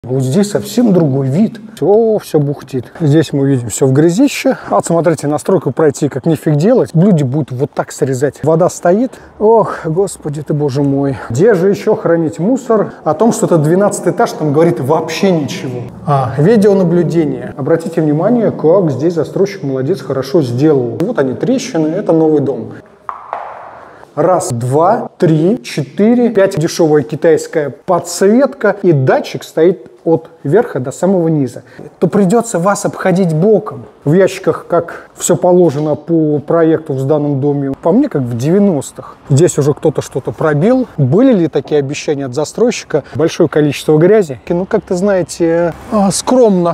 Вот здесь совсем другой вид. Все бухтит. Здесь мы видим все в грязище. Вот смотрите, настройку пройти как нифиг делать. Люди будут вот так срезать. Вода стоит. Ох, господи ты, боже мой. Где же еще хранить мусор? О том, что это 12 этаж, там говорит вообще ничего. Видеонаблюдение. Обратите внимание, как здесь застройщик молодец, хорошо сделал. Вот они, трещины, это новый дом. Раз, два, три, четыре, пять. Дешевая китайская подсветка. И датчик стоит от верха до самого низа. То придется вас обходить боком. В ящиках, как все положено по проекту в сданном доме, по мне, как в 90-х. Здесь уже кто-то что-то пробил. Были ли такие обещания от застройщика? Большое количество грязи. Ну, как-то, знаете, скромно.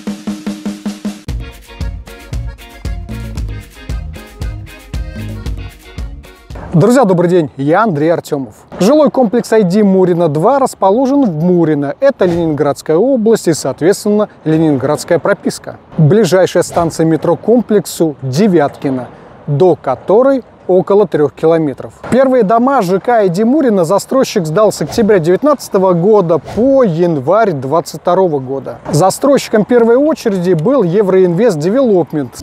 Друзья, добрый день, я Андрей Артемов. Жилой комплекс ID Мурино 2 расположен в Мурино. Это Ленинградская область и, соответственно, ленинградская прописка. Ближайшая станция метро к комплексу Девяткино, до которой около 3 километров. Первые дома ЖК ID Мурино застройщик сдал с октября 2019 года по январь 2022 года. Застройщиком первой очереди был Евроинвест Девелопмент.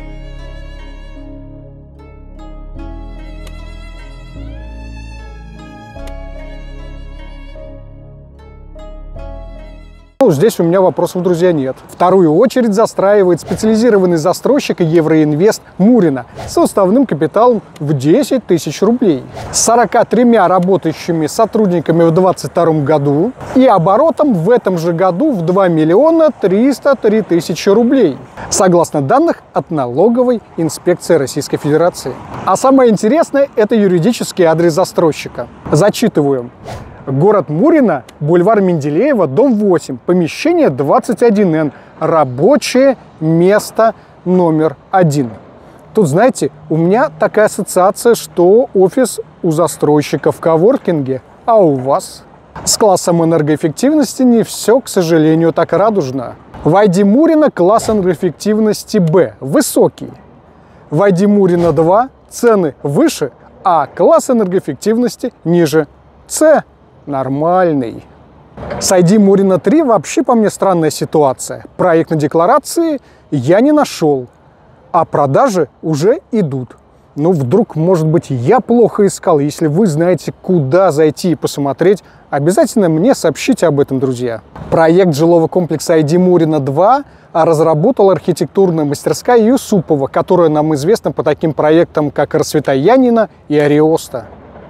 Здесь у меня вопросов, друзья, нет. Вторую очередь застраивает специализированный застройщик Евроинвест Мурино с уставным капиталом в 10 тысяч рублей, с 43 работающими сотрудниками в 2022 году и оборотом в этом же году в 2 миллиона 303 тысячи рублей, согласно данных от налоговой инспекции Российской Федерации. А самое интересное – это юридический адрес застройщика. Зачитываю. Город Мурино, бульвар Менделеева, дом 8, помещение 21Н, рабочее место номер 1. Тут, знаете, у меня такая ассоциация, что офис у застройщика в коворкинге, а у вас? С классом энергоэффективности не все, к сожалению, так радужно. В ID Мурино класс энергоэффективности Б, высокий. В ID Мурино 2 цены выше, а класс энергоэффективности ниже. С. Нормальный. С ID Мурино 3 вообще по мне странная ситуация. Проектной декларации я не нашел, а продажи уже идут. Ну, вдруг, может быть, я плохо искал. Если вы знаете, куда зайти и посмотреть, обязательно мне сообщите об этом, друзья. Проект жилого комплекса ID Мурино 2 разработала архитектурная мастерская Юсупова, которая нам известна по таким проектам, как Расцветаянина и Ариоста.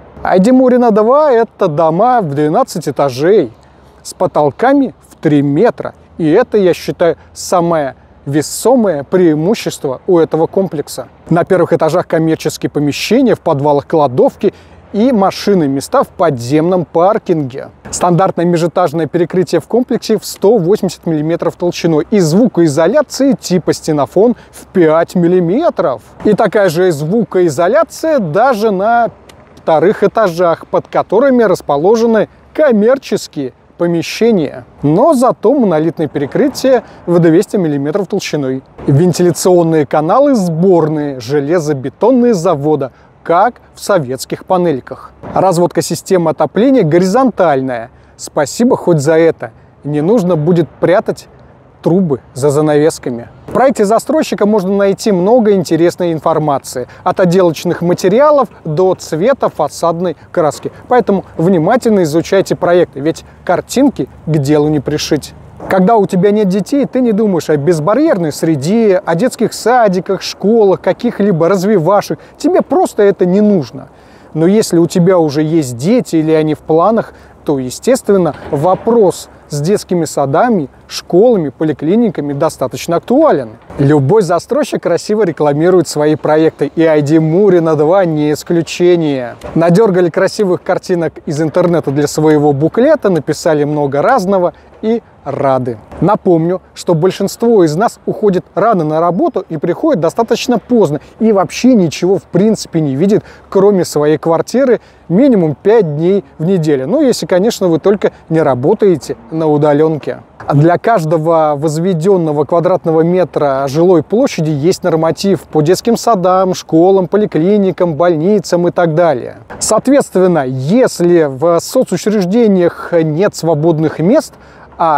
ID Мурино 2 – это дома в 12 этажей с потолками в 3 метра. И это, я считаю, самое весомое преимущество у этого комплекса. На первых этажах коммерческие помещения, в подвалах кладовки и машины, места в подземном паркинге. Стандартное межэтажное перекрытие в комплексе в 180 мм толщиной и звукоизоляции типа стенофон в 5 мм. И такая же звукоизоляция даже на вторых этажах, под которыми расположены коммерческие помещения. Но зато монолитное перекрытие в 200 мм толщиной. Вентиляционные каналы сборные, железобетонные завода, как в советских панельках. Разводка системы отопления горизонтальная. Спасибо хоть за это. Не нужно будет прятать трубы за занавесками. В проекте застройщика можно найти много интересной информации, от отделочных материалов до цвета фасадной краски. Поэтому внимательно изучайте проекты, ведь картинки к делу не пришить. Когда у тебя нет детей, ты не думаешь о безбарьерной среде, о детских садиках, школах, каких-либо развивашек. Тебе просто это не нужно. Но если у тебя уже есть дети или они в планах, то, естественно, вопрос с детскими садами, школами, поликлиниками достаточно актуален. Любой застройщик красиво рекламирует свои проекты, и ID Мурино 2 не исключение. Надергали красивых картинок из интернета для своего буклета, написали много разного и рады. Напомню, что большинство из нас уходит рано на работу и приходит достаточно поздно, и вообще ничего в принципе не видит, кроме своей квартиры, минимум 5 дней в неделю. Ну, если, конечно, вы только не работаете на удаленке. Для каждого возведенного квадратного метра жилой площади есть норматив по детским садам, школам, поликлиникам, больницам и так далее. Соответственно, если в соцучреждениях нет свободных мест, а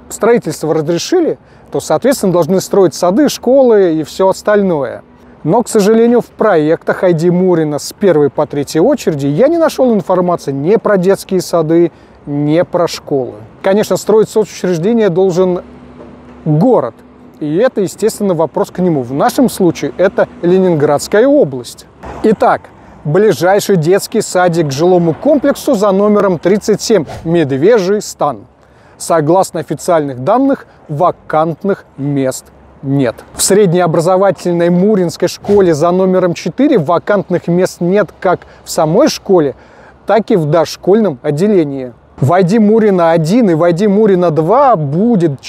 строительство разрешили, то, соответственно, должны строить сады, школы и все остальное. Но, к сожалению, в проектах ID Мурина с 1 по 3 очереди я не нашел информации ни про детские сады, ни про школы. Конечно, строить соцучреждение должен город. И это, естественно, вопрос к нему. В нашем случае это Ленинградская область. Итак, ближайший детский садик к жилому комплексу за номером 37 «Медвежий стан». Согласно официальных данных, вакантных мест нет. В среднеобразовательной Муринской школе за номером 4 вакантных мест нет как в самой школе, так и в дошкольном отделении. В ID Мурина 1 и в ID Мурина 2 будет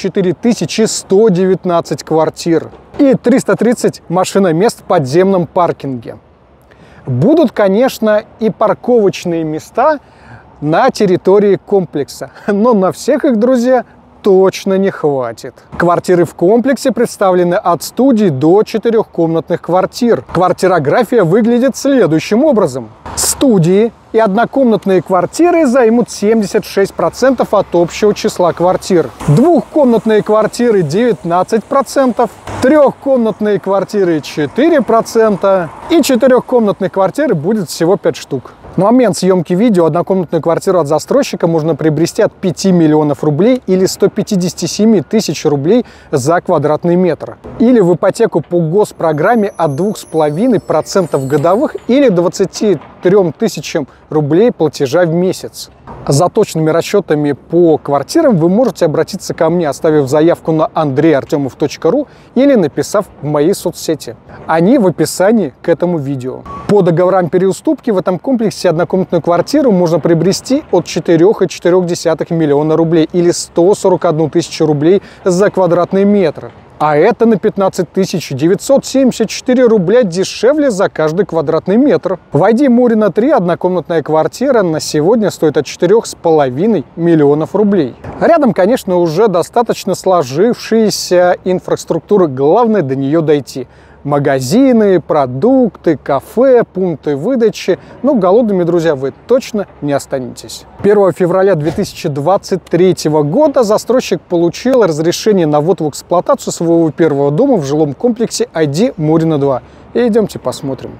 4119 квартир и 330 машиномест в подземном паркинге. Будут, конечно, и парковочные места на территории комплекса, но на всех их, друзья, точно не хватит. Квартиры в комплексе представлены от студий до 4-комнатных квартир. Квартирография выглядит следующим образом. Студии и однокомнатные квартиры займут 76% от общего числа квартир. Двухкомнатные квартиры 19%, трехкомнатные квартиры 4% и четырехкомнатных квартир будет всего 5 штук. На момент съемки видео однокомнатную квартиру от застройщика можно приобрести от 5 миллионов рублей или 157 тысяч рублей за квадратный метр. Или в ипотеку по госпрограмме от 2,5% годовых или 23 тысячам рублей платежа в месяц. За точными расчетами по квартирам вы можете обратиться ко мне, оставив заявку на andreyartemov.ru или написав в моей соцсети. Они в описании к этому видео. По договорам переуступки в этом комплексе однокомнатную квартиру можно приобрести от 4,4 миллиона рублей или 141 тысячу рублей за квадратный метр. А это на 15 974 рубля дешевле за каждый квадратный метр. В ID Мурина 3 однокомнатная квартира на сегодня стоит от 4,5 миллионов рублей. Рядом, конечно, уже достаточно сложившаяся инфраструктура, главное до нее дойти. Магазины, продукты, кафе, пункты выдачи. Но голодными, друзья, вы точно не останетесь. 1 февраля 2023 года застройщик получил разрешение на ввод в эксплуатацию своего первого дома в жилом комплексе ID Мурина 2. И идемте посмотрим.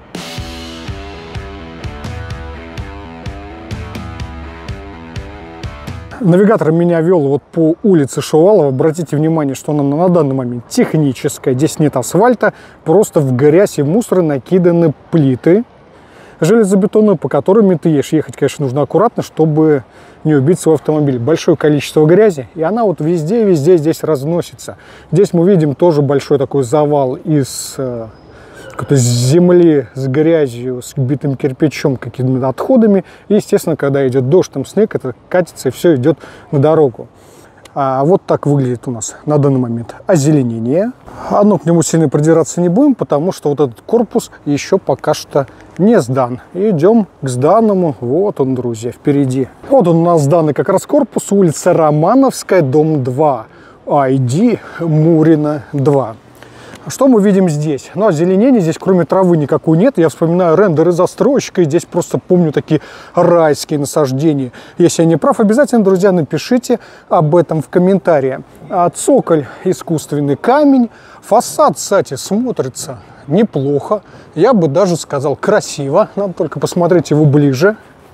Навигатор меня вел вот по улице Шувалова. Обратите внимание, что она на данный момент техническая. Здесь нет асфальта, просто в грязь и мусор накиданы плиты железобетонные, по которым ты едешь. Ехать, конечно, нужно аккуратно, чтобы не убить свой автомобиль. Большое количество грязи, и она вот везде здесь разносится. Здесь мы видим тоже большой такой завал из какой-то земли с грязью, с битым кирпичом, какими-то отходами. И, естественно, когда идет дождь, там снег, это катится и все идет на дорогу. А вот так выглядит у нас на данный момент озеленение. Одно к нему сильно придираться не будем, потому что вот этот корпус еще пока что не сдан. Идем к сданному. Вот он, друзья, впереди. Вот он у нас сданный как раз корпус, улица Романовская, дом 2, ID Мурина 2. Что мы видим здесь? Ну, озеленения здесь, кроме травы, никакой нет. Я вспоминаю рендеры застройщика, и здесь просто помню такие райские насаждения. Если я не прав, обязательно, друзья, напишите об этом в комментариях. Цоколь — искусственный камень. Фасад, кстати, смотрится неплохо. Я бы даже сказал, красиво. Надо только посмотреть его ближе.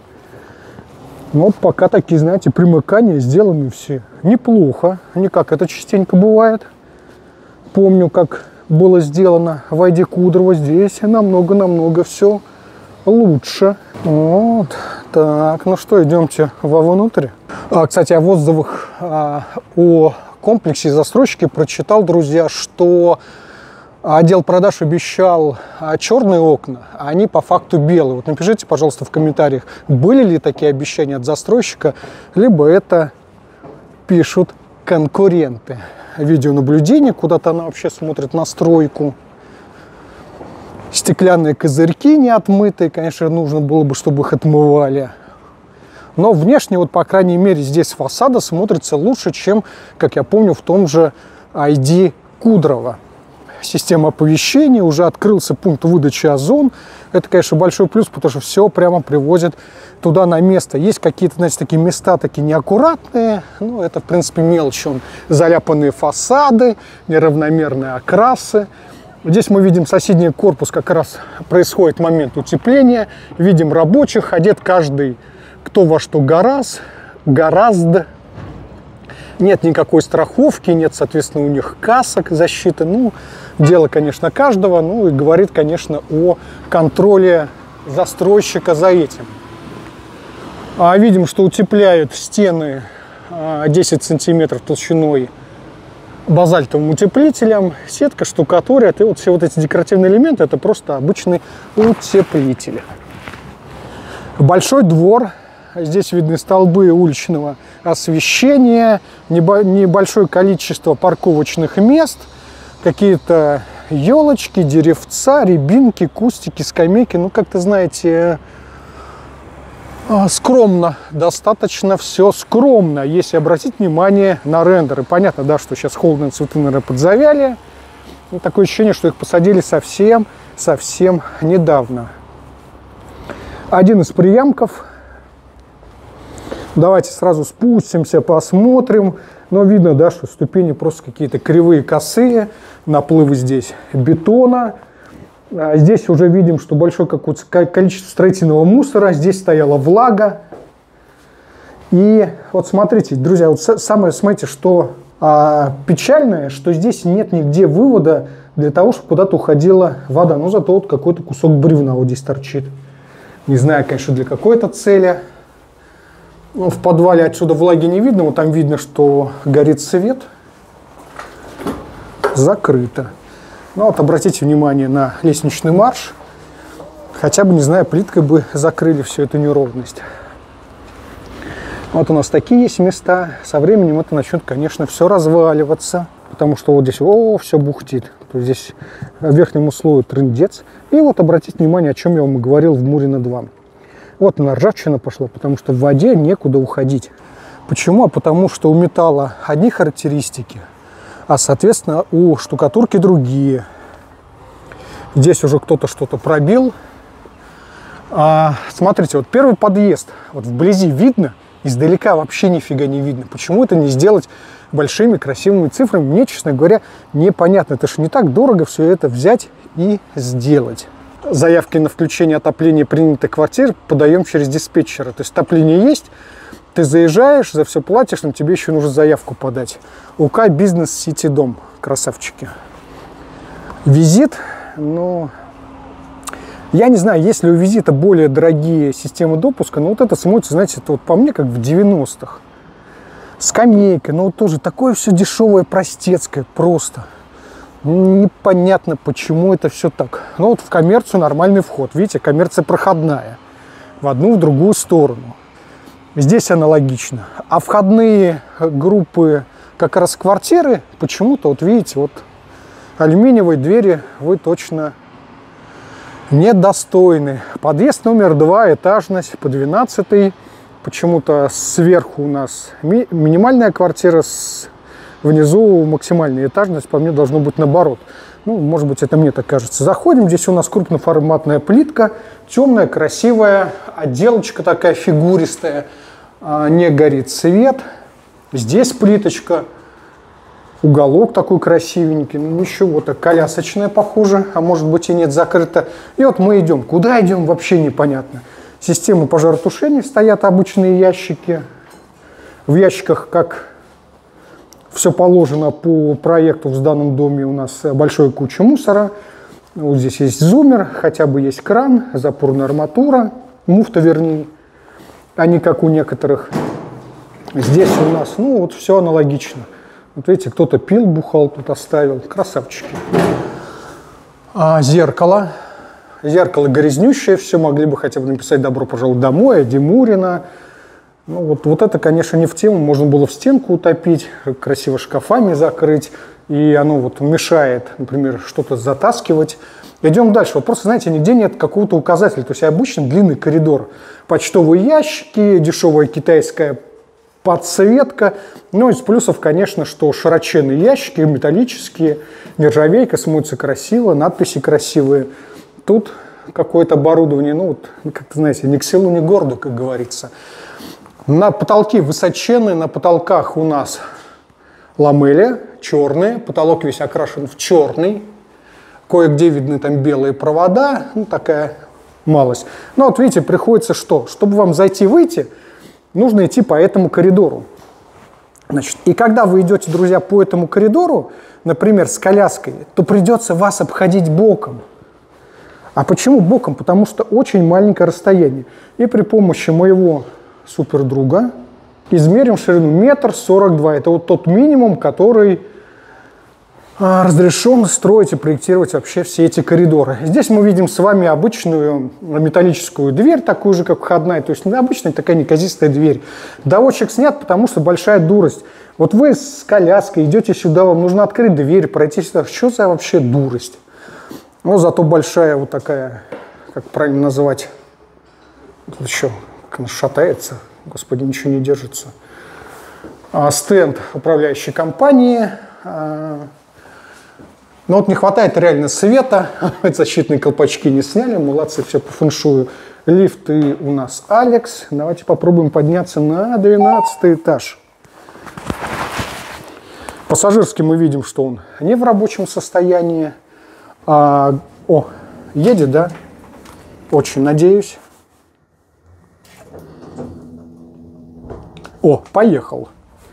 Но пока такие, знаете, примыкания сделаны все неплохо. Не как это частенько бывает. Помню, как было сделано в ID Кудрово. Здесь намного все лучше. Вот так, ну что, идемте вовнутрь. Кстати, о отзывах о комплексе застройщики прочитал, друзья, что отдел продаж обещал черные окна, а они по факту белые. Вот напишите, пожалуйста, в комментариях, были ли такие обещания от застройщика, либо это пишут конкуренты. Видеонаблюдение, куда-то она вообще смотрит на стройку. Стеклянные козырьки не отмытые, конечно, нужно было бы, чтобы их отмывали. Но внешне, вот по крайней мере, здесь фасада смотрится лучше, чем, как я помню, в том же ID Кудрово. система оповещения, уже открылся пункт выдачи Озон. Это, конечно, большой плюс, потому что все прямо привозят туда на место. Есть какие-то, знаете, такие места такие неаккуратные, ну, это, в принципе, мелочь. Заляпанные фасады, неравномерные окрасы. Здесь мы видим соседний корпус, как раз происходит момент утепления. Видим рабочих, одет каждый, кто во что гораздо. Нет никакой страховки, нет, соответственно, у них касок защиты. Ну, дело, конечно, каждого. Ну, и говорит, конечно, о контроле застройщика за этим. Видим, что утепляют стены 10 сантиметров толщиной базальтовым утеплителем. Сетка штукатурят. И вот все вот эти декоративные элементы — это просто обычный утеплитель. Большой двор. Здесь видны столбы уличного освещения, небольшое количество парковочных мест, какие-то елочки, деревца, рябинки, кустики, скамейки. Ну, как-то, знаете, скромно, достаточно все скромно, если обратить внимание на рендеры. Понятно, да, что сейчас холодные цветы, наверное, подзавяли. Ну, такое ощущение, что их посадили совсем недавно. Один из приямков. Давайте сразу спустимся, посмотрим. Но видно, да, что ступени просто какие-то кривые, косые. Наплывы здесь бетона. Здесь уже видим, что большое какое-то количество строительного мусора. Здесь стояла влага. И вот смотрите, друзья, вот самое, смотрите, что печальное, что здесь нет нигде вывода для того, чтобы куда-то уходила вода. Но зато вот какой-то кусок бревна вот здесь торчит. Не знаю, конечно, для какой-то цели. Ну, в подвале отсюда влаги не видно, вот там видно, что горит свет. Закрыто. Ну вот обратите внимание на лестничный марш. Хотя бы, не знаю, плиткой бы закрыли всю эту неровность. Вот у нас такие есть места. Со временем это начнет, конечно, все разваливаться. Потому что вот здесь, все бухтит. То есть здесь верхнему слою трындец. И вот обратите внимание, о чем я вам и говорил в Мурино-2. Вот она, ржавчина пошла, потому что в воде некуда уходить. Почему? Потому что у металла одни характеристики, а, соответственно, у штукатурки другие. Здесь уже кто-то что-то пробил. Смотрите, вот первый подъезд, вот вблизи видно, издалека вообще нифига не видно. Почему это не сделать большими красивыми цифрами? Мне, честно говоря, непонятно. Это же не так дорого все это взять и сделать. Заявки на включение отопления принятых квартир подаем через диспетчера. То есть отопление есть, ты заезжаешь, за все платишь, но тебе еще нужно заявку подать. УК Бизнес Сити Дом. Красавчики. Визит, ну, я не знаю, есть ли у Визита более дорогие системы допуска, но вот это смотрится, знаете, это вот по мне как в 90-х. Скамейка, ну вот тоже такое все дешевое, простецкое, просто. Непонятно, почему это все так. Но вот в коммерцию нормальный вход. Видите, коммерция проходная. В одну, в другую сторону. Здесь аналогично. А входные группы как раз квартиры, почему-то, вот видите, вот алюминиевые двери вы точно недостойны. Подъезд номер 2, этажность по 12. Почему-то сверху у нас минимальная квартира, внизу максимальная этажность, по мне, должно быть наоборот. Ну, может быть, это мне так кажется. Заходим, здесь у нас крупноформатная плитка, темная, красивая, отделочка такая фигуристая, не горит свет. Здесь плиточка, уголок такой красивенький, ну ничего, так колясочная похоже, а может быть и нет, закрыто. И вот мы идем. Куда идем, вообще непонятно. Система пожаротушения, стоят обычные ящики. В ящиках, как все положено по проекту, в данном доме у нас большая куча мусора. Вот здесь есть зуммер, хотя бы есть кран, запорная арматура, муфта вернее, а не как у некоторых. Здесь у нас, ну вот все аналогично. Вот видите, кто-то пил, бухал, тут оставил. Красавчики. Зеркало. Зеркало грязнющее, все могли бы хотя бы написать «Добро пожаловать домой», Эдди Мурина. Ну, вот это, конечно, не в тему. Можно было в стенку утопить, красиво шкафами закрыть. И оно вот мешает, например, что-то затаскивать. Идем дальше. Вот просто, знаете, нигде нет какого-то указателя. То есть обычно длинный коридор. Почтовые ящики, дешевая китайская подсветка. Ну, из плюсов, конечно, что широченные ящики, металлические, нержавейка, смотрится красиво, надписи красивые. Тут какое-то оборудование, ну, вот, как-то, знаете, ни к селу, ни к городу, как говорится. На потолке высоченные, на потолках у нас ламели черные, потолок весь окрашен в черный. Кое-где видны там белые провода, ну, такая малость. Но вот видите, приходится что? Чтобы вам зайти-выйти, нужно идти по этому коридору. Значит, и когда вы идете, друзья, по этому коридору, например, с коляской, то придется вас обходить боком. А почему боком? Потому что очень маленькое расстояние. И при помощи моего супердруга измерим ширину 1,42 м. Это вот тот минимум, который разрешен строить и проектировать вообще все эти коридоры. Здесь мы видим с вами обычную металлическую дверь, такую же, как входная, то есть обычная такая неказистая дверь. Доводчик снят, потому что большая дурость. Вот вы с коляской идете сюда, вам нужно открыть дверь, пройти сюда. Что за вообще дурость? Но зато большая вот такая, как правильно назвать, тут еще шатается, господи, ничего не держится. Стенд управляющей компании. Но вот не хватает реально света, защитные колпачки не сняли, молодцы, все по фэншую. Лифты у нас Алекс. Давайте попробуем подняться на 12 этаж. Пассажирский мы видим, что он не в рабочем состоянии. Едет, да? Очень надеюсь. Поехал.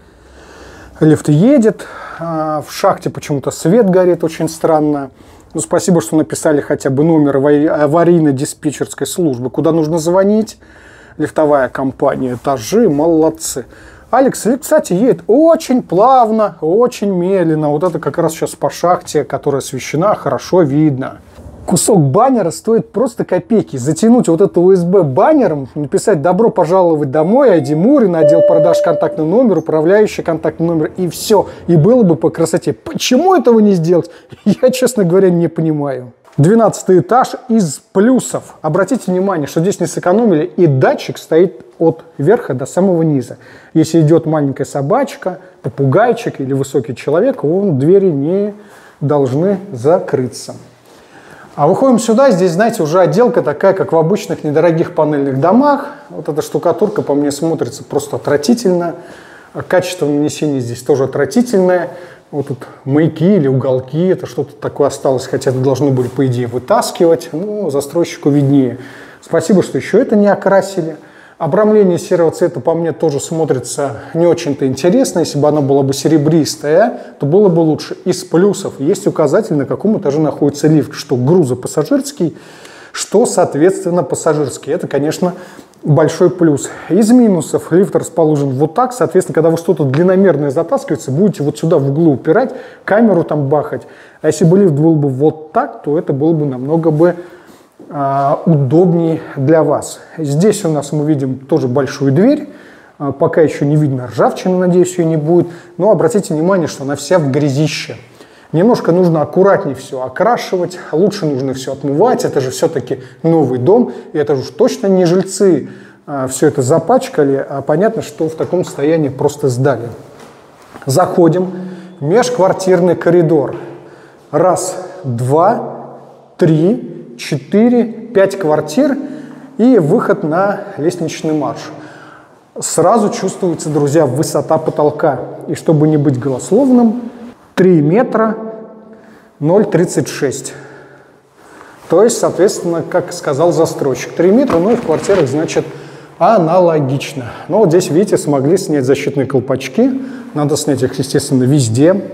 Лифт едет. В шахте почему-то свет горит очень странно. Ну, спасибо, что написали хотя бы номер аварийно-диспетчерской службы, куда нужно звонить. Лифтовая компания, этажи, молодцы. Алекс, кстати, едет очень плавно, очень медленно. Вот это как раз сейчас по шахте, которая освещена, хорошо видно. Кусок баннера стоит просто копейки. Затянуть вот это USB баннером, написать «Добро пожаловать домой», ID Мурина, отдел продаж, контактный номер, управляющий контактный номер, и все. И было бы по красоте. Почему этого не сделать? Я, честно говоря, не понимаю. 12 этаж из плюсов. Обратите внимание, что здесь не сэкономили, и датчик стоит от верха до самого низа. Если идет маленькая собачка, попугайчик или высокий человек, двери не должны закрыться. А выходим сюда, здесь, знаете, уже отделка такая, как в обычных недорогих панельных домах. Вот эта штукатурка по мне смотрится просто отвратительно. Качество нанесения здесь тоже отвратительное. Вот тут маяки или уголки, это что-то такое осталось, хотя это должны были, по идее, вытаскивать. Ну, застройщику виднее. Спасибо, что еще это не окрасили. Обрамление серого цвета по мне тоже смотрится не очень-то интересно. Если бы она была бы серебристая, то было бы лучше. Из плюсов есть указатель, на каком этаже находится лифт, что грузопассажирский, что, соответственно, пассажирский. Это, конечно, большой плюс. Из минусов лифт расположен вот так. Соответственно, когда вы что-то длинномерное затаскиваете, будете вот сюда в углу упирать, камеру там бахать. А если бы лифт был бы вот так, то это было бы намного бы удобнее для вас. Здесь у нас мы видим тоже большую дверь. Пока еще не видно ржавчины, надеюсь, ее не будет. Но обратите внимание, что она вся в грязище. Немножко нужно аккуратнее все окрашивать, лучше нужно все отмывать. Это же все-таки новый дом, и это же точно не жильцы все это запачкали, а понятно, что в таком состоянии просто сдали. Заходим. Межквартирный коридор. Раз, два, три, 4, 5 квартир и выход на лестничный марш. Сразу чувствуется, друзья, высота потолка. И чтобы не быть голословным, 3 метра 0,36. То есть, соответственно, как сказал застройщик, 3 метра, ну и в квартирах, значит, аналогично. Но вот здесь, видите, смогли снять защитные колпачки. Надо снять их, естественно, везде.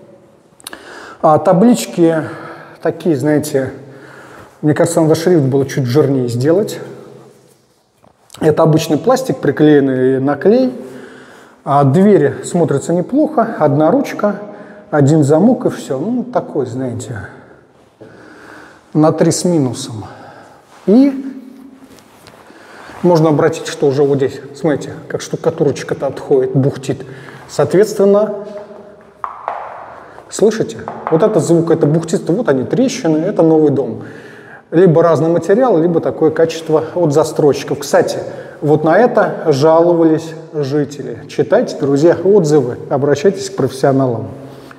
Таблички такие, знаете, мне кажется, надо шрифт было чуть жирнее сделать. Это обычный пластик, приклеенный на клей. Двери смотрятся неплохо. Одна ручка, один замок и все. Ну, такой, знаете, на 3 с минусом. И можно обратить, что уже вот здесь, смотрите, как штукатурочка-то отходит, бухтит. Соответственно, слышите? Вот этот звук, это бухтит, вот они, трещины, это новый дом. Либо разный материал, либо такое качество от застройщиков. Кстати, Вот на это жаловались жители. Читайте, друзья, отзывы, обращайтесь к профессионалам.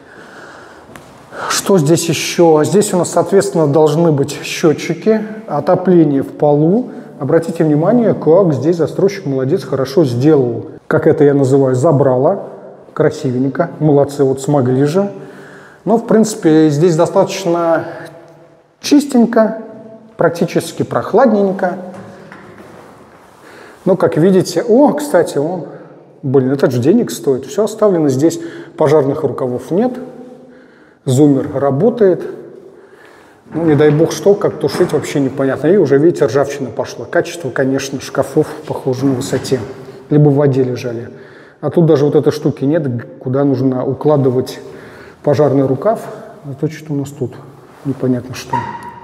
Что здесь еще? Здесь у нас, соответственно, должны быть счетчики, отопление в полу. Обратите внимание, как здесь застройщик молодец, хорошо сделал. Как это я называю, забрало. Красивенько. Молодцы, вот смогли же. Но, в принципе, здесь достаточно чистенько, практически прохладненько. Но, как видите, кстати, блин, это же денег стоит. Все оставлено здесь, пожарных рукавов нет. Зуммер работает. Ну, не дай бог что, как тушить, вообще непонятно. И уже, видите, ржавчина пошла. Качество, конечно, шкафов, похоже, на высоте. Либо в воде лежали. А тут даже вот этой штуки нет, куда нужно укладывать пожарный рукав. Зато что-то у нас тут непонятно что.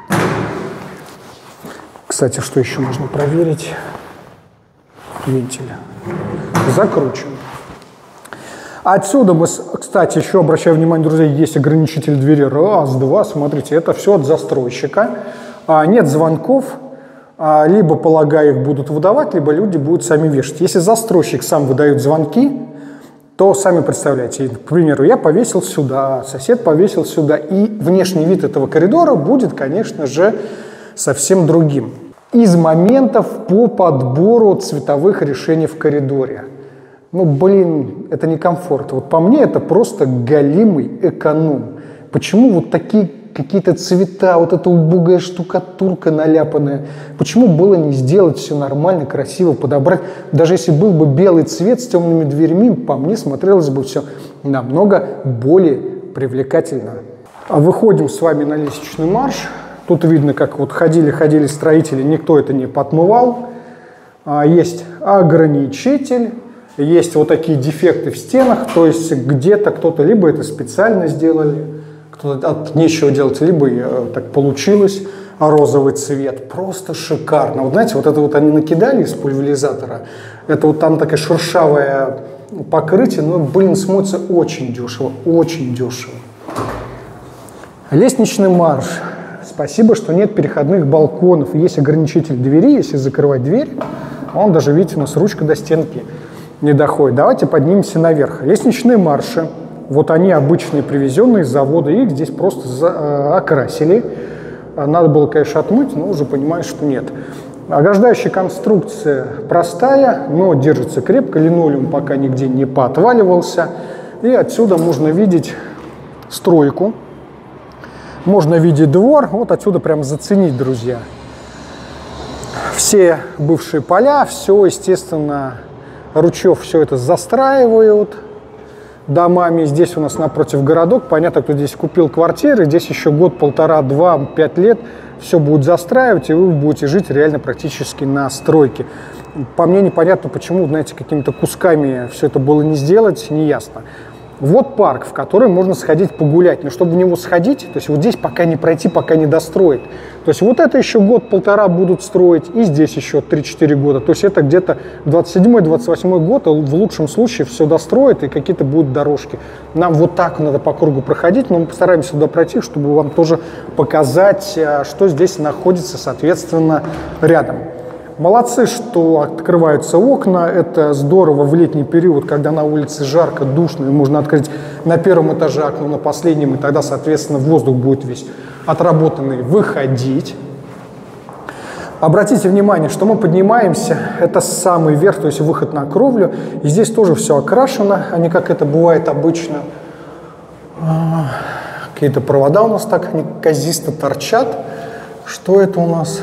Кстати, что еще можно проверить? Вентиль закручен. Отсюда мы, кстати, еще обращаю внимание, друзья, есть ограничитель двери. Раз, два, смотрите, это все от застройщика. Нет звонков, либо, полагаю, их будут выдавать, либо люди будут сами вешать. Если застройщик сам выдает звонки, то сами представляете, к примеру, я повесил сюда, сосед повесил сюда, и внешний вид этого коридора будет, конечно же, совсем другим. Из моментов по подбору цветовых решений в коридоре. Ну, блин, это не комфорт. Вот по мне это просто голимый эконом. Почему вот такие какие-то цвета, вот эта убогая штукатурка наляпанная? Почему было не сделать все нормально, красиво, подобрать? Даже если был бы белый цвет с темными дверьми, по мне смотрелось бы все намного более привлекательно. Выходим с вами на лестничный марш. Тут видно, как вот ходили строители, никто это не подмывал. Есть ограничитель. Есть вот такие дефекты в стенах, то есть где-то кто-то либо это специально сделали, кто-то от нечего делать, либо так получилось, розовый цвет. Просто шикарно. Вот знаете, вот это вот они накидали из пульверизатора, это вот там такое шершавое покрытие, но, блин, смотрится очень дешево, очень дешево. Лестничный марш. Спасибо, что нет переходных балконов. Есть ограничитель двери, если закрывать дверь, он даже, видите, у нас ручка до стенки не доходит. Давайте поднимемся наверх. Лестничные марши. Вот они обычные, привезенные из завода. Их здесь просто окрасили. Надо было, конечно, отмыть, но уже понимаю, что нет. Ограждающая конструкция простая, но держится крепко. Линолеум пока нигде не поотваливался. И отсюда можно видеть стройку. Можно видеть двор. Вот отсюда прям заценить, друзья. Все бывшие поля, все, естественно, Ручьев все это застраивают домами. Здесь у нас напротив городок. Понятно, кто здесь купил квартиры. Здесь еще год, полтора, два, 5 лет все будет застраивать, и вы будете жить реально практически на стройке. По мне непонятно, почему, знаете, какими-то кусками все это было не сделать, не ясно. Вот парк, в который можно сходить погулять. Но чтобы в него сходить, то есть вот здесь пока не пройти, пока не достроить. То есть вот это еще год-полтора будут строить, и здесь еще 3-4 года. То есть это где-то 27-28 год, в лучшем случае все достроят, и какие-то будут дорожки. Нам вот так надо по кругу проходить, но мы постараемся сюда пройти, чтобы вам тоже показать, что здесь находится, соответственно, рядом. Молодцы, что открываются окна. Это здорово в летний период, когда на улице жарко, душно, и можно открыть на первом этаже окно, на последнем, и тогда, соответственно, воздух будет весь отработанный выходить. Обратите внимание, что мы поднимаемся, это самый верх, то есть выход на кровлю. И здесь тоже все окрашено, а не как это бывает обычно. Какие-то провода у нас так неказисто торчат. Что это у нас?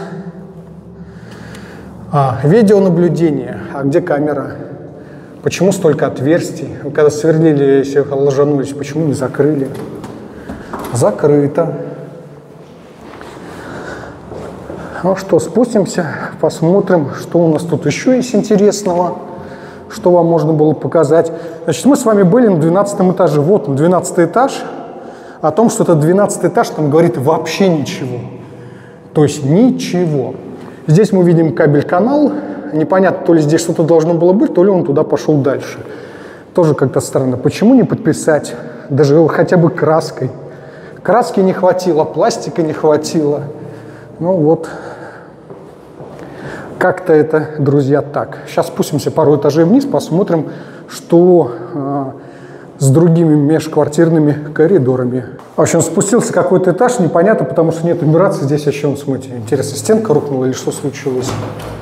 Видеонаблюдение. А где камера? Почему столько отверстий? Вы когда сверлили, если ложанулись, почему не закрыли? Закрыто. Ну что, спустимся, посмотрим, что у нас тут еще есть интересного, что вам можно было показать. Значит, мы с вами были на 12 этаже. Вот он, 12 этаж. О том, что это 12 этаж, там говорит вообще ничего. То есть ничего. Здесь мы видим кабель-канал. Непонятно, то ли здесь что-то должно было быть, то ли он туда пошел дальше. Тоже как-то странно. Почему не подписать даже хотя бы краской? Краски не хватило, пластика не хватило. Ну вот. Как-то это, друзья, так. Сейчас спустимся пару этажей вниз, посмотрим, что с другими межквартирными коридорами. В общем, спустился какой-то этаж, непонятно, потому что нет вибрации. Здесь еще, он, смотрите, интересно, стенка рухнула или что случилось?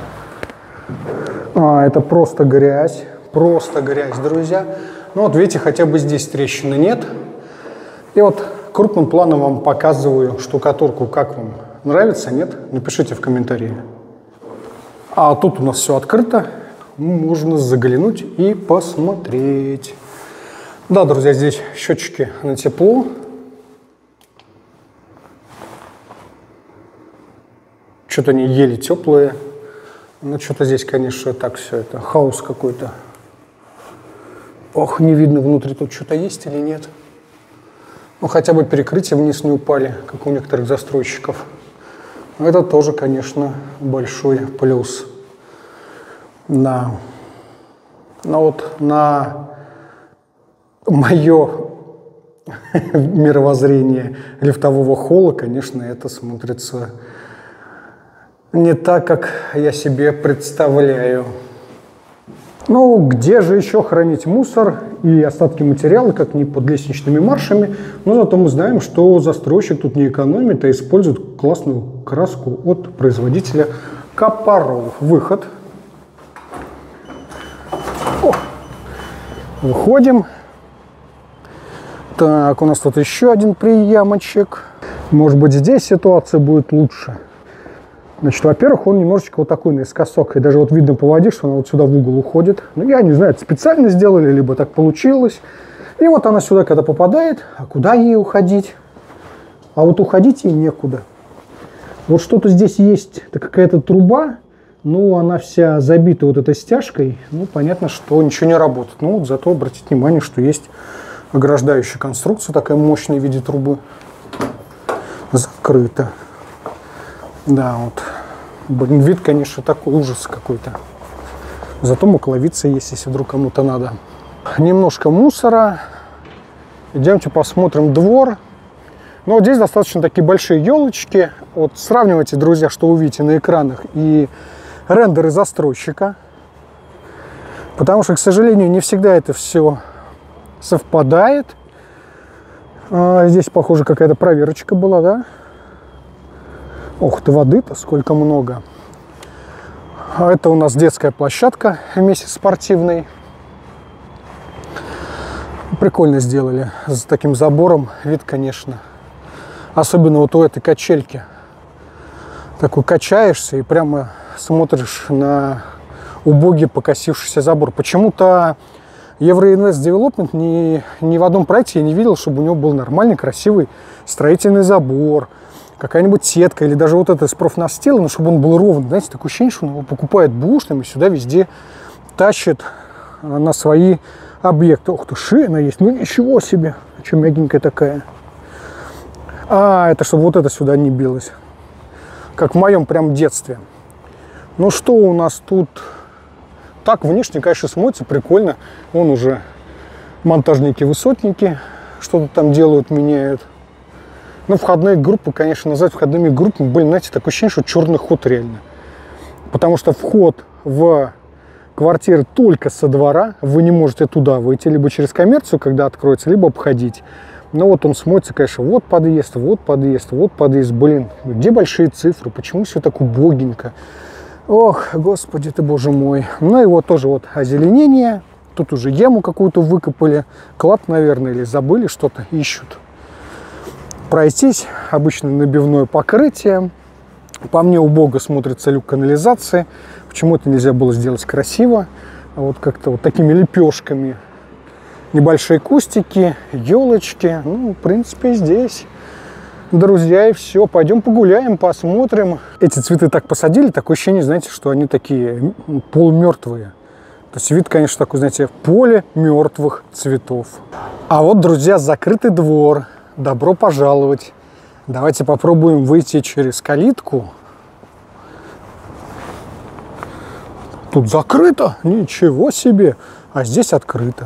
Это просто грязь, друзья. Ну вот видите, хотя бы здесь трещины нет. И вот крупным планом вам показываю штукатурку. Как вам? Нравится, нет? Напишите в комментарии. А тут у нас все открыто. Можно заглянуть и посмотреть. Да, друзья, здесь счетчики на тепло. Что-то они еле теплые. Ну, что-то здесь, конечно, так все это. Хаос какой-то. Ох, не видно, внутри тут что-то есть или нет. Ну, хотя бы перекрытия вниз не упали, как у некоторых застройщиков. Это тоже, конечно, большой плюс. Да. Но вот на мое мировоззрение лифтового холла, конечно, это смотрится не так, как я себе представляю. Ну, где же еще хранить мусор и остатки материала, как не под лестничными маршами? Но зато мы знаем, что застройщик тут не экономит, а использует классную краску от производителя Капарол. Выход. О, выходим. Так, у нас тут еще один приемочек. Может быть, здесь ситуация будет лучше. Значит, во-первых, он немножечко вот такой наискосок. И даже вот видно по воде, что она вот сюда в угол уходит. Ну, я не знаю, это специально сделали, либо так получилось. И вот она сюда, когда попадает, а куда ей уходить? А вот уходить ей некуда. Вот что-то здесь есть, это какая-то труба, ну, она вся забита вот этой стяжкой. Ну, понятно, что ничего не работает. Ну, вот зато обратите внимание, что есть ограждающая конструкция, такая мощная в виде трубы. Закрыта. Да, вот. Блин, вид, конечно, такой ужас какой-то. Зато макловица есть, если вдруг кому-то надо. Немножко мусора. Идемте посмотрим двор. Ну, вот здесь достаточно такие большие елочки. Вот сравнивайте, друзья, что увидите на экранах и рендеры застройщика. Потому что, к сожалению, не всегда это все совпадает. Здесь, похоже, какая-то проверочка была, да? Ох ты, воды-то сколько много. А это у нас детская площадка вместе спортивной. Прикольно сделали с таким забором. Вид, конечно. Особенно вот у этой качельки. Такой качаешься и прямо смотришь на убогий покосившийся забор. Почему-то Евроинвест Девелопмент ни в одном проекте я не видел, чтобы у него был нормальный, красивый строительный забор. Какая-нибудь сетка или даже вот это из профнастила, но чтобы он был ровный. Знаете, такое ощущение, что он его покупает бушным и сюда везде тащит на свои объекты. Ох ты, шина есть, ну ничего себе, а что мягенькая такая. А, это чтобы вот это сюда не билось, как в моем прям детстве. Ну что у нас тут? Так, внешне, конечно, смотрится прикольно. Вон уже монтажники-высотники что-то там делают, меняют. Ну, входные группы, конечно, назвать входными группами, блин, знаете, такое ощущение, что черный ход реально. Потому что вход в квартиры только со двора, вы не можете туда выйти, либо через коммерцию, когда откроется, либо обходить. Но вот он смотрится, конечно, вот подъезд, вот подъезд, вот подъезд. Блин, где большие цифры, почему все так убогенько? Ох, господи ты, боже мой. Ну и вот тоже вот озеленение. Тут уже яму какую-то выкопали, клад, наверное, или забыли, что-то ищут. Пройтись, обычно набивное покрытие. По мне убого смотрится люк канализации. Почему это нельзя было сделать красиво? А вот как-то вот такими лепешками. Небольшие кустики, елочки. Ну, в принципе, здесь, друзья, и все. Пойдем погуляем, посмотрим. Эти цветы так посадили, такое ощущение, знаете, что они такие полумертвые. То есть вид, конечно, такой, знаете, поле мертвых цветов. А вот, друзья, закрытый двор. Добро пожаловать. Давайте попробуем выйти через калитку. Тут закрыто? Ничего себе. А здесь открыто.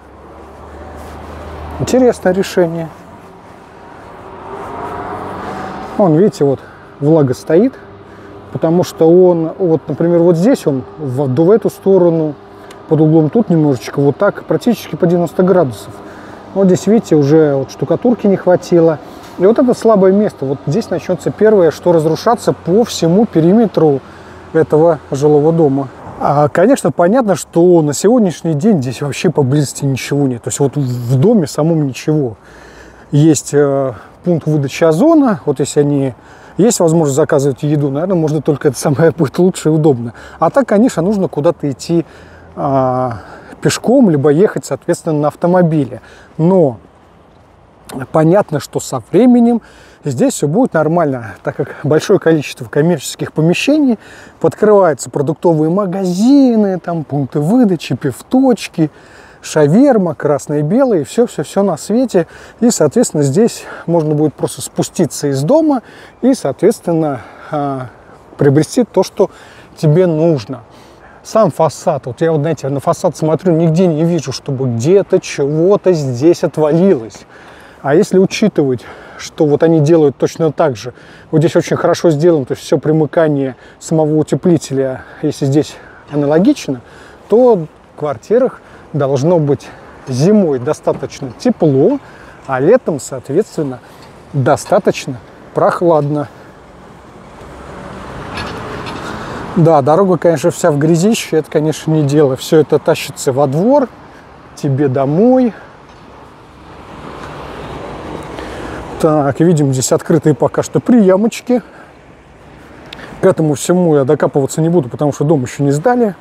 Интересное решение. Вон, видите, вот влага стоит. потому что он, вот, например, вот здесь он в эту сторону, под углом тут немножечко, вот так, практически по 90 градусов. Вот здесь, видите, уже вот штукатурки не хватило. И вот это слабое место. Вот здесь начнется первое, что разрушаться по всему периметру этого жилого дома. Конечно, понятно, что на сегодняшний день здесь вообще поблизости ничего нет. То есть вот в доме самом ничего. Есть пункт выдачи озона. Вот если они есть возможность заказывать еду, наверное, можно только это самое будет лучше и удобно. А так, конечно, нужно куда-то идти пешком, либо ехать, соответственно, на автомобиле. Но понятно, что со временем здесь все будет нормально, так как большое количество коммерческих помещений, подкрываются продуктовые магазины, там пункты выдачи, пивточки, шаверма, красное и белое, все на свете. И, соответственно, здесь можно будет просто спуститься из дома и, соответственно, приобрести то, что тебе нужно. Сам фасад, вот я, вот, знаете, на фасад смотрю, нигде не вижу, чтобы где-то чего-то здесь отвалилось. А если учитывать, что вот они делают точно так же, вот здесь очень хорошо сделано, то есть все примыкание самого утеплителя, если здесь аналогично, то в квартирах должно быть зимой достаточно тепло, а летом, соответственно, достаточно прохладно. Да, дорога, конечно, вся в грязище, это, конечно, не дело. Все это тащится во двор, тебе домой. Так, видим, здесь открытые пока что приемочки. К этому всему я докапываться не буду, потому что дом еще не сдали.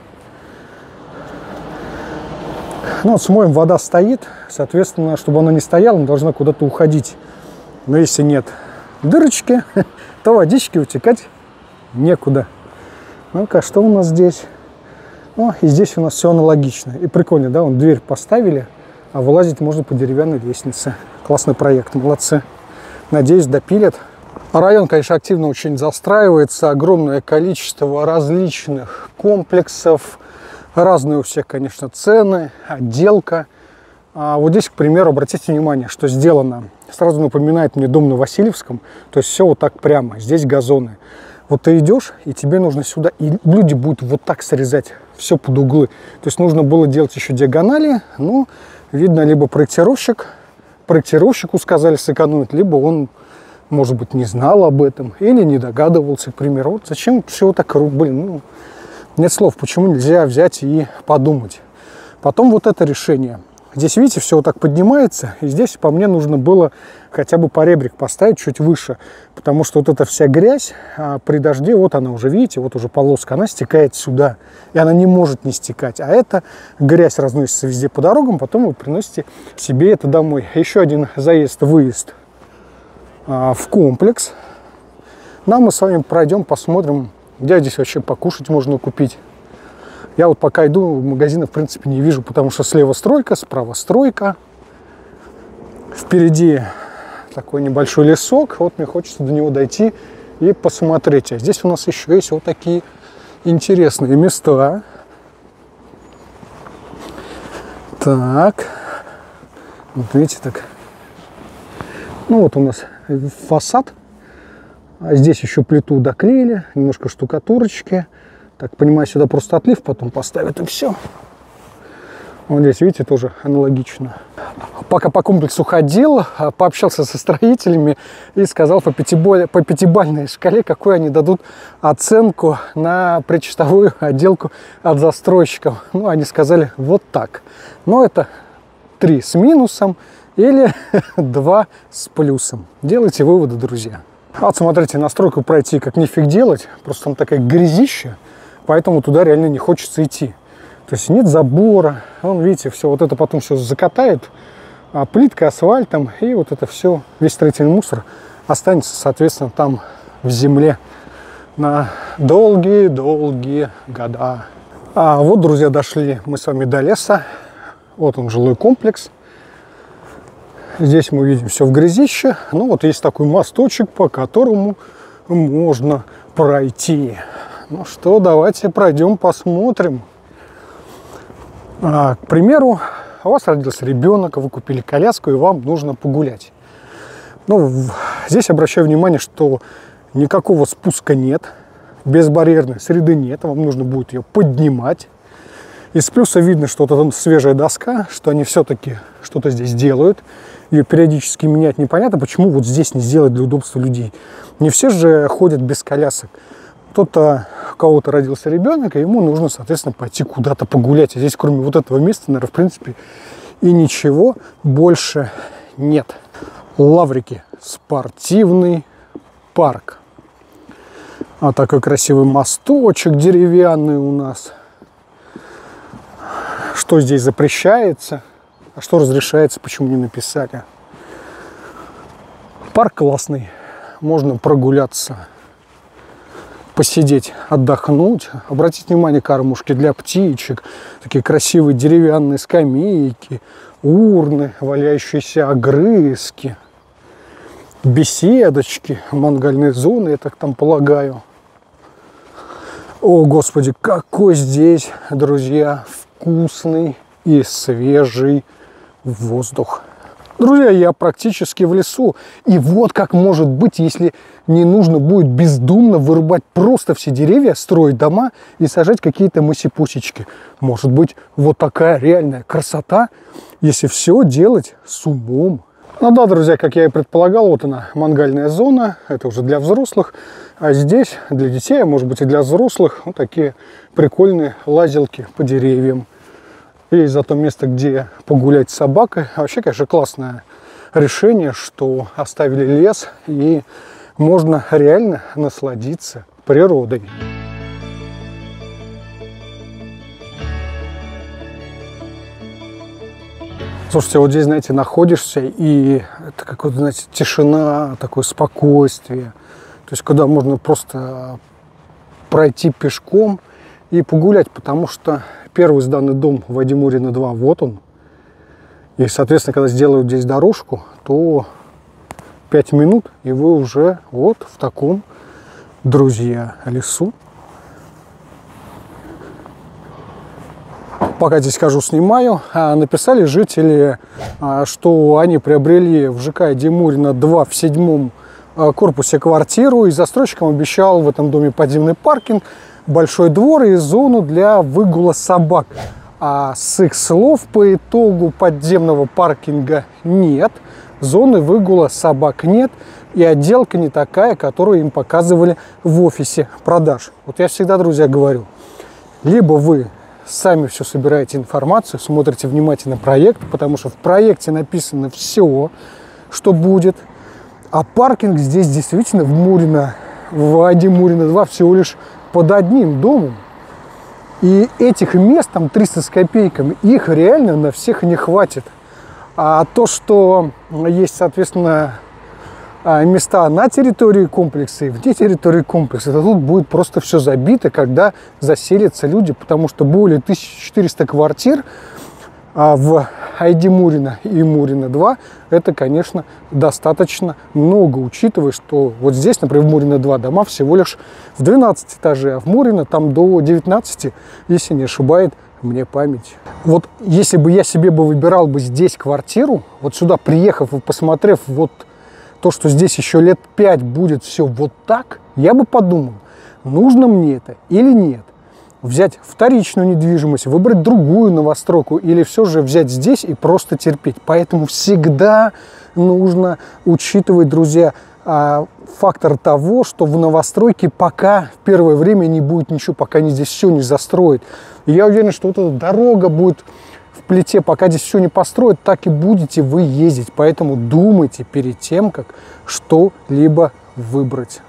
Ну, вот с моем вода стоит, соответственно, чтобы она не стояла, она должна куда-то уходить. Но если нет дырочки, то водички утекать некуда. Ну-ка, что у нас здесь? О, и здесь у нас все аналогично. И прикольно, да, вон дверь поставили, а вылазить можно по деревянной лестнице. Классный проект, молодцы. Надеюсь, допилят. Район, конечно, активно очень застраивается. Огромное количество различных комплексов. Разные у всех, конечно, цены, отделка. А вот здесь, к примеру, обратите внимание, что сделано. Сразу напоминает мне дом на Васильевском. То есть все вот так прямо. Здесь газоны. Вот ты идешь, и тебе нужно сюда, и люди будут вот так срезать все под углы. То есть нужно было делать еще диагонали, но, видно, либо проектировщику сказали сэкономить, либо он, может быть, не знал об этом, или не догадывался, к примеру. Вот зачем все вот так, блин, ну, нет слов, почему нельзя взять и подумать. Потом вот это решение. Здесь, видите, все вот так поднимается, и здесь по мне нужно было хотя бы поребрик поставить чуть выше, потому что вот эта вся грязь при дожде, вот она уже, видите, вот уже полоска, она стекает сюда, и она не может не стекать, а эта грязь разносится везде по дорогам, потом вы приносите себе это домой. Еще один заезд-выезд в комплекс. Нам мы с вами пройдем, посмотрим, где здесь вообще покушать можно купить. Я вот пока иду, магазина в принципе не вижу, потому что слева стройка, справа стройка. Впереди такой небольшой лесок. Вот мне хочется до него дойти и посмотреть. А здесь у нас еще есть вот такие интересные места. Так. Вот видите, так. Ну вот у нас фасад. А здесь еще плиту доклеили, немножко штукатурочки. Так, понимаю, сюда просто отлив потом поставят, и все. Вот здесь, видите, тоже аналогично. Пока по комплексу ходил, пообщался со строителями и сказал по пятибалльной шкале, какую они дадут оценку на причастовую отделку от застройщиков. Ну, они сказали вот так. Но это 3 с минусом или 2 с плюсом. Делайте выводы, друзья. Вот смотрите, настройку пройти как нифиг делать, просто там такая грязища. Поэтому туда реально не хочется идти. То есть нет забора. Вон, видите, все вот это потом все закатает плиткой, асфальтом. И вот это все, весь строительный мусор останется, соответственно, там в земле на долгие-долгие года. А вот, друзья, дошли мы с вами до леса. Вот он, жилой комплекс. Здесь мы видим все в грязище. Ну вот есть такой мосточек, по которому можно пройти. Ну что, давайте пройдем, посмотрим. К примеру, у вас родился ребенок, вы купили коляску, и вам нужно погулять. Ну, здесь обращаю внимание, что никакого спуска нет. безбарьерной среды нет, вам нужно будет ее поднимать. Из плюса видно, что там свежая доска, что они все-таки что-то здесь делают. Ее периодически менять непонятно, почему вот здесь не сделать для удобства людей. Не все же ходят без колясок. Кто-то, у кого-то родился ребенок, и ему нужно, соответственно, пойти куда-то погулять. А здесь, кроме вот этого места, наверное, в принципе, и ничего больше нет. Лаврики. Спортивный парк. А такой красивый мосточек деревянный у нас. Что здесь запрещается, а что разрешается, почему не написали. Парк классный. Можно прогуляться, посидеть, отдохнуть. Обратите внимание, кормушки для птичек. Такие красивые деревянные скамейки, урны, валяющиеся огрызки, беседочки, мангальные зоны, я так там полагаю. О, Господи, какой здесь, друзья, вкусный и свежий воздух. Друзья, я практически в лесу. И вот как может быть, если не нужно будет бездумно вырубать просто все деревья, строить дома и сажать какие-то мыси-пусечки. Может быть, вот такая реальная красота, если все делать с умом. Ну да, друзья, как я и предполагал, вот она, мангальная зона. Это уже для взрослых. А здесь для детей, а может быть и для взрослых, вот такие прикольные лазилки по деревьям. И зато место, где погулять с собакой. Вообще, конечно, классное решение, что оставили лес, и можно реально насладиться природой. Слушайте, вот здесь, знаете, находишься, и это какая-то, знаете, тишина, такое спокойствие. То есть, когда можно просто пройти пешком и погулять, потому что первый сданный дом в ID Мурина 2, вот он. И, соответственно, когда сделают здесь дорожку, то 5 минут, и вы уже вот в таком, друзья, лесу. Пока здесь хожу, снимаю. Написали жители, что они приобрели в ЖК ID Мурина 2 в 7-м корпусе квартиру, и застройщикам обещал в этом доме подземный паркинг, большой двор и зону для выгула собак. А с их слов, по итогу подземного паркинга нет, зоны выгула собак нет, и отделка не такая, которую им показывали в офисе продаж. Вот я всегда, друзья, говорю, либо вы сами все собираете информацию, смотрите внимательно проект, потому что в проекте написано все, что будет, а паркинг здесь действительно в Мурино, в ID Мурина 2 всего лишь под одним домом. И этих мест, там 300 с копейками, их реально на всех не хватит. А то, что есть, соответственно, места на территории комплекса и вне территории комплекса, то тут будет просто все забито, когда заселятся люди, потому что более 1400 квартир в ID Мурина и Мурина 2, это, конечно, достаточно много, учитывая, что вот здесь, например, в Мурина 2 дома всего лишь в 12 этажей, а в Мурина там до 19, если не ошибает мне память. Вот если бы я себе выбирал бы здесь квартиру, вот сюда приехав и посмотрев вот то, что здесь еще лет 5 будет все вот так, я бы подумал, нужно мне это или нет. Взять вторичную недвижимость, выбрать другую новостройку или все же взять здесь и просто терпеть. Поэтому всегда нужно учитывать, друзья, фактор того, что в новостройке пока в первое время не будет ничего, пока они здесь все не застроят. И я уверен, что вот эта дорога будет в плите, пока здесь все не построят, так и будете вы ездить. Поэтому думайте перед тем, как что-либо выбрать.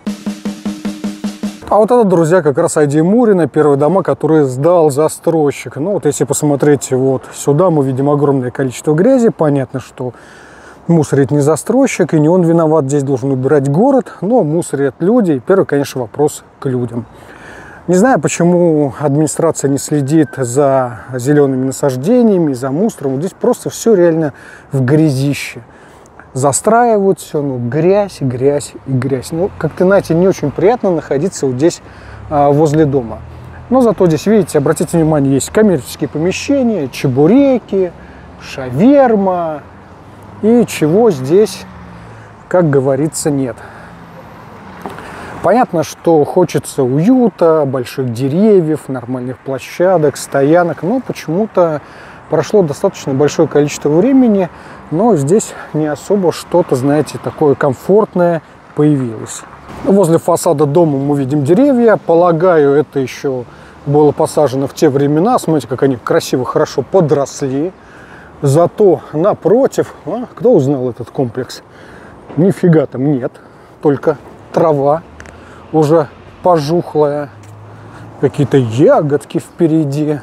А вот это, друзья, как раз ID Мурина, первые дома, которые сдал застройщик. Ну вот если посмотреть вот сюда, мы видим огромное количество грязи. Понятно, что мусорит не застройщик, и не он виноват, здесь должен убирать город, но мусорят люди. И первый, конечно, вопрос к людям. Не знаю, почему администрация не следит за зелеными насаждениями, за мусором. Вот здесь просто все реально в грязище. Застраивают все, ну, грязь, грязь и грязь. Ну, как-то, знаете, не очень приятно находиться вот здесь возле дома. Но зато здесь, видите, обратите внимание, есть коммерческие помещения, чебуреки, шаверма. И чего здесь, как говорится, нет. Понятно, что хочется уюта, больших деревьев, нормальных площадок, стоянок, но почему-то прошло достаточно большое количество времени, но здесь не особо что-то, знаете, такое комфортное появилось. Возле фасада дома мы видим деревья, полагаю, это еще было посажено в те времена. Смотрите, как они красиво, хорошо подросли. Зато напротив, кто узнал этот комплекс? Нифига там нет, только трава уже пожухлая, какие-то ягодки впереди.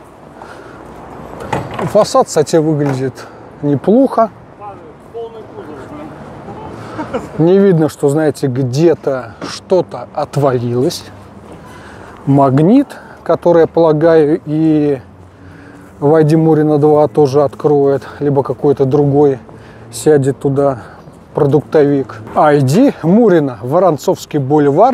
Фасад, кстати, выглядит неплохо. Не видно, что, знаете, где-то что-то отвалилось. Магнит, который, я полагаю, и Войди Мурина 2 тоже откроет, либо какой-то другой сядет туда продуктовик. ID Мурина, Воронцовский бульвар,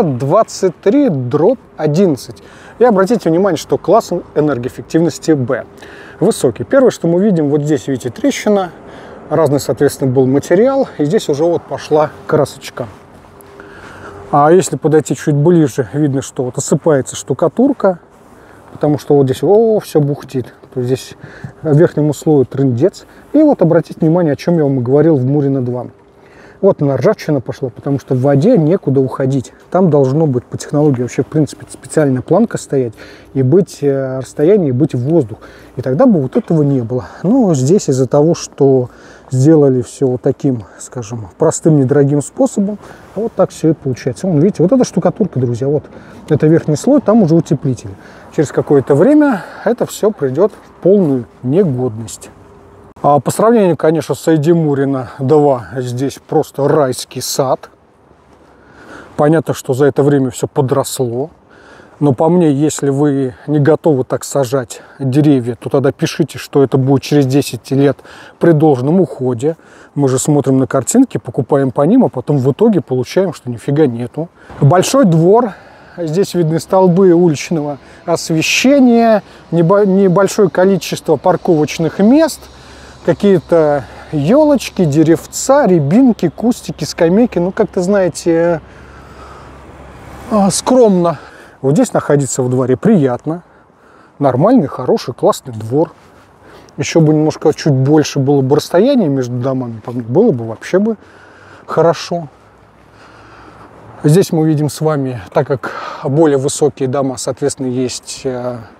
23/11. И обратите внимание, что класс энергоэффективности Б. Высокий. Первое, что мы видим, вот здесь, видите, трещина. Разный, соответственно, был материал. И здесь уже вот пошла красочка. А если подойти чуть ближе, видно, что вот осыпается штукатурка. Потому что вот здесь, все бухтит. То есть здесь верхнему слою трындец. И вот обратите внимание, о чем я вам и говорил в Мурина 2. Вот она, ржавчина пошла, потому что в воде некуда уходить. Там должно быть по технологии вообще, в принципе, специальная планка стоять, и быть расстояние, и быть в воздух. И тогда бы вот этого не было. Но здесь из-за того, что сделали все вот таким, скажем, простым, недорогим способом, вот так все и получается. Вон, видите, вот эта штукатурка, друзья, вот это верхний слой, там уже утеплитель. Через какое-то время это все придет в полную негодность. А по сравнению, конечно, с ID Мурина 2, здесь просто райский сад. Понятно, что за это время все подросло. Но по мне, если вы не готовы так сажать деревья, то тогда пишите, что это будет через 10 лет при должном уходе. Мы же смотрим на картинки, покупаем по ним, а потом в итоге получаем, что нифига нету. Большой двор. Здесь видны столбы уличного освещения, небольшое количество парковочных мест. Какие-то елочки, деревца, рябинки, кустики, скамейки. Ну, как-то, знаете, скромно. Вот здесь находиться во дворе приятно. Нормальный, хороший, классный двор. Еще бы немножко чуть больше было бы расстояние между домами, было бы вообще бы хорошо. Здесь мы видим с вами, так как более высокие дома, соответственно, есть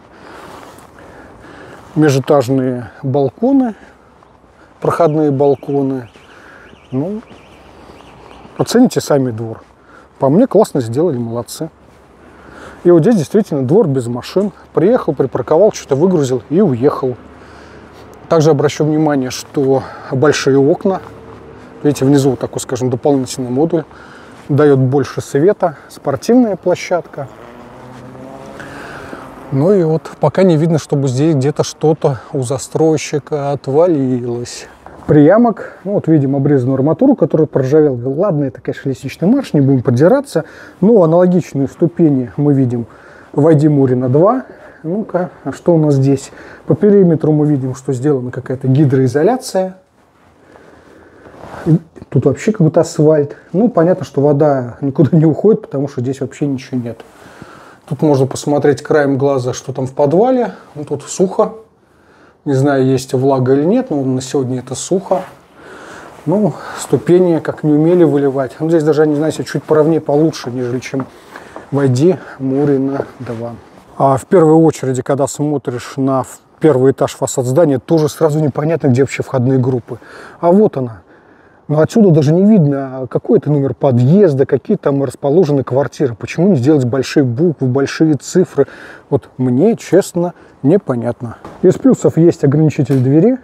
межэтажные балконы, проходные балконы. Ну, оцените сами двор. По мне, классно сделали, молодцы. И вот здесь действительно двор без машин. Приехал, припарковал, что-то выгрузил и уехал. Также обращу внимание, что большие окна. Видите, внизу вот такой, скажем, дополнительный модуль. Дает больше света. Спортивная площадка. Ну и вот пока не видно, чтобы здесь где-то что-то у застройщика отвалилось. Приямок, ну вот видим обрезанную арматуру, которая проржавела. Ладно, это, конечно, лестничный марш, не будем поддираться. Но аналогичные ступени мы видим в ID Мурина 2. Ну-ка, а что у нас здесь? По периметру мы видим, что сделана какая-то гидроизоляция. Тут вообще как будто асфальт. Ну, понятно, что вода никуда не уходит, потому что здесь вообще ничего нет. Тут можно посмотреть краем глаза, что там в подвале. Ну, тут сухо. Не знаю, есть влага или нет, но на сегодня это сухо. Ну, ступени как не умели выливать. Ну, здесь даже, не знаю, чуть поровнее, получше, нежели чем в ID Мурина 2. А в первой очереди, когда смотришь на первый этаж фасад здания, тоже сразу непонятно, где вообще входные группы. А вот она. Но отсюда даже не видно, какой это номер подъезда, какие там расположены квартиры. Почему не сделать большие буквы, большие цифры? Вот мне, честно, непонятно. Из плюсов есть ограничитель двери.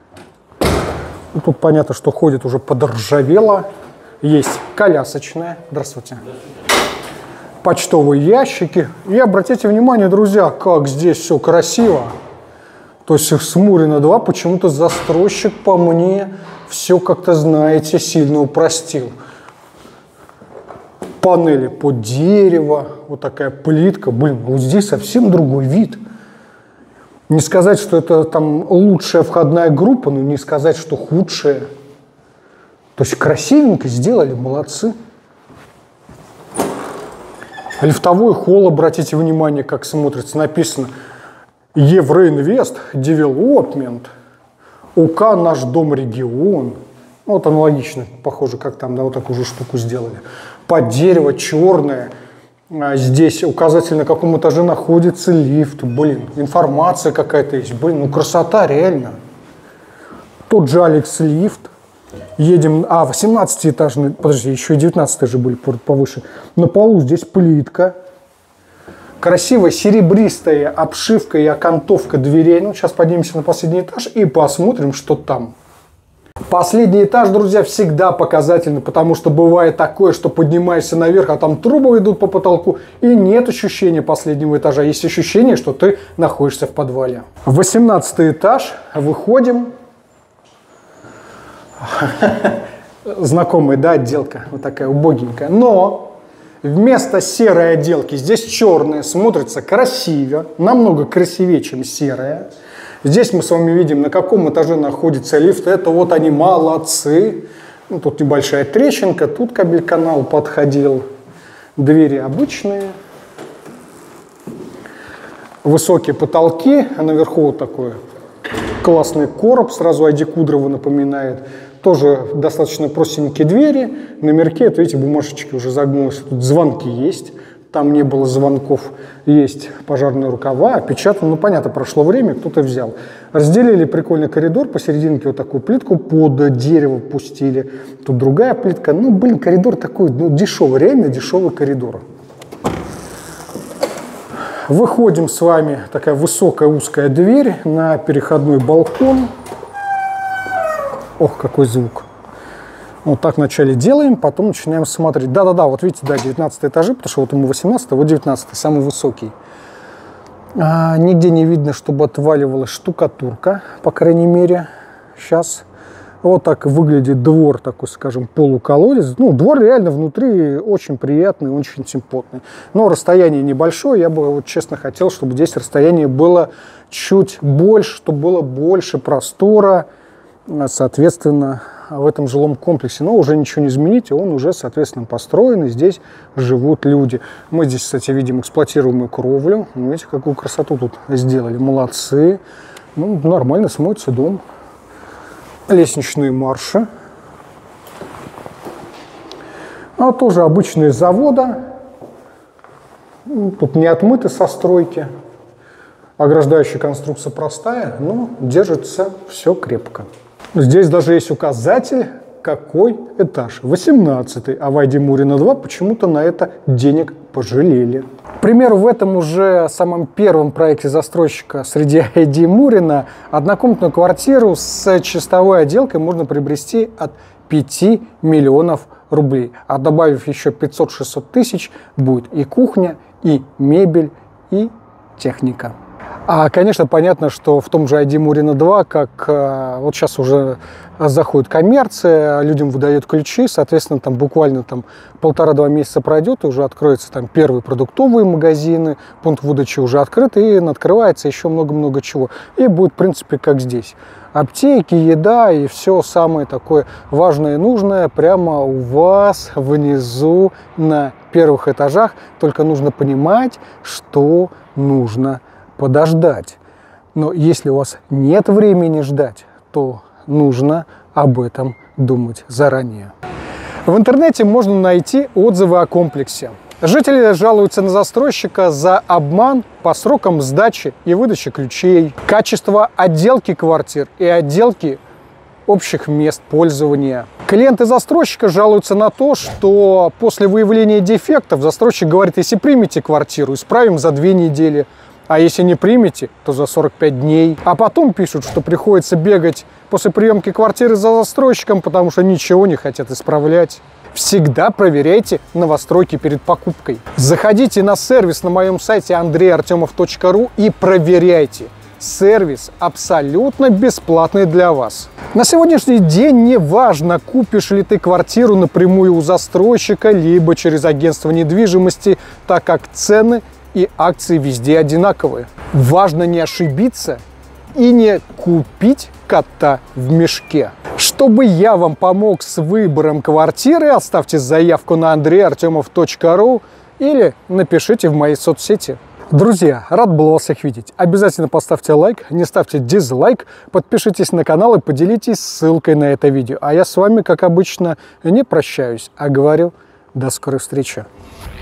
Тут понятно, что ходит уже подоржавело. Есть колясочная. Здравствуйте. Почтовые ящики. И обратите внимание, друзья, как здесь все красиво. То есть с Мурина 2 почему-то застройщик по мне все как-то, знаете, сильно упростил. Панели под дерево, вот такая плитка. Блин, вот здесь совсем другой вид. Не сказать, что это там лучшая входная группа, но не сказать, что худшая. То есть красивенько сделали, молодцы. Лифтовой холл, обратите внимание, как смотрится. Написано Евроинвест Девелопмент, УК Наш Дом Регион. Вот аналогично, похоже, как там, да, вот такую же штуку сделали. Под дерево, черное. Здесь указатель, на каком этаже находится лифт. Блин, информация какая-то есть. Блин, ну красота реально. Тот же Алекс лифт. Едем, 18-этажный, подожди, еще и 19 же были повыше. На полу здесь плитка. Красивая серебристая обшивка и окантовка дверей. Ну, сейчас поднимемся на последний этаж и посмотрим, что там. Последний этаж, друзья, всегда показательный, потому что бывает такое, что поднимаешься наверх, а там трубы идут по потолку, и нет ощущения последнего этажа. Есть ощущение, что ты находишься в подвале. 18 этаж, выходим. Знакомая, да, отделка, вот такая убогенькая. Но вместо серой отделки здесь черная, смотрится красиво, намного красивее, чем серая. Здесь мы с вами видим, на каком этаже находится лифт. Это вот они молодцы. Ну, тут небольшая трещинка, тут кабель-канал подходил. Двери обычные. Высокие потолки, а наверху вот такой классный короб, сразу Айди Кудрова напоминает. Тоже достаточно простенькие двери. На номерке, это, видите, бумажечки уже загнулись. Тут звонки есть. Там не было звонков. Есть пожарные рукава. Опечатано. Ну, понятно, прошло время, кто-то взял. Разделили прикольный коридор. Посерединке вот такую плитку под дерево пустили. Тут другая плитка. Ну, блин, коридор такой, ну, дешевый. Реально дешевый коридор. Выходим с вами. Такая высокая узкая дверь на переходной балкон. Ох, какой звук. Вот так вначале делаем, потом начинаем смотреть. Да-да-да, вот видите, да, 19 этажи, потому что вот ему 18, вот 19, самый высокий. Нигде не видно, чтобы отваливалась штукатурка, по крайней мере, сейчас. Вот так выглядит двор, такой, скажем, полуколодец. Ну, двор реально внутри очень приятный, очень симпотный. Но расстояние небольшое, я бы, вот, честно, хотел, чтобы здесь расстояние было чуть больше, чтобы было больше простора, соответственно, в этом жилом комплексе. Но уже ничего не изменить, он уже, соответственно, построен, и здесь живут люди. Мы здесь, кстати, видим эксплуатируемую кровлю. Видите, какую красоту тут сделали. Молодцы. Ну, нормально смотрится дом. Лестничные марши. А тоже обычные завода. Тут не отмыты со стройки. Ограждающая конструкция простая, но держится все крепко. Здесь даже есть указатель, какой этаж. 18-й, а в Айди Мурина 2 почему-то на это денег пожалели. К примеру, в этом уже самом первом проекте застройщика среди Айди Мурина однокомнатную квартиру с чистовой отделкой можно приобрести от 5 миллионов рублей. А добавив еще 500-600 тысяч, будет и кухня, и мебель, и техника. Конечно, понятно, что в том же Айди Мурина 2, как вот сейчас уже заходит коммерция, людям выдают ключи, соответственно, там буквально там 1,5-2 месяца пройдет, и уже откроются там первые продуктовые магазины, пункт выдачи уже открыт, и открывается еще много-много чего. И будет, в принципе, как здесь. Аптеки, еда и все самое такое важное и нужное прямо у вас внизу на первых этажах. Только нужно понимать, что нужно подождать. Но если у вас нет времени ждать, то нужно об этом думать заранее. В интернете можно найти отзывы о комплексе. Жители жалуются на застройщика за обман по срокам сдачи и выдачи ключей, качество отделки квартир и отделки общих мест пользования. Клиенты застройщика жалуются на то, что после выявления дефектов застройщик говорит: если примете квартиру, исправим за 2 недели. А если не примете, то за 45 дней. А потом пишут, что приходится бегать после приемки квартиры за застройщиком, потому что ничего не хотят исправлять. Всегда проверяйте новостройки перед покупкой. Заходите на сервис на моем сайте andreyartemov.ru и проверяйте. Сервис абсолютно бесплатный для вас. На сегодняшний день не важно, купишь ли ты квартиру напрямую у застройщика, либо через агентство недвижимости, так как цены и акции везде одинаковые. Важно не ошибиться и не купить кота в мешке. Чтобы я вам помог с выбором квартиры, оставьте заявку на andreyartemov.ru или напишите в мои соцсети. Друзья, рад был вас всех видеть. Обязательно поставьте лайк, не ставьте дизлайк, подпишитесь на канал и поделитесь ссылкой на это видео. А я с вами, как обычно, не прощаюсь, а говорю до скорой встречи.